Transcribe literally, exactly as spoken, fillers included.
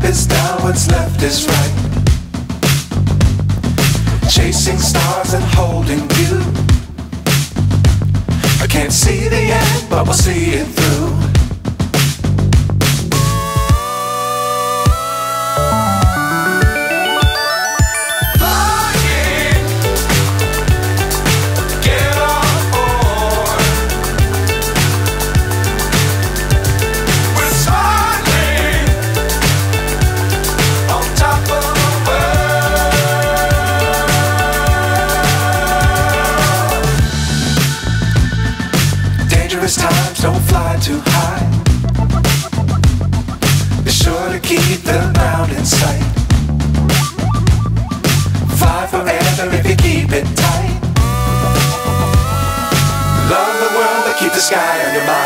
is down, what's left is right. Chasing stars and holding you. I can't see the end, but we'll see it through. Dangerous times, don't fly too high. Be sure to keep the ground in sight. Fly forever if you keep it tight. Love the world, but keep the sky on your mind.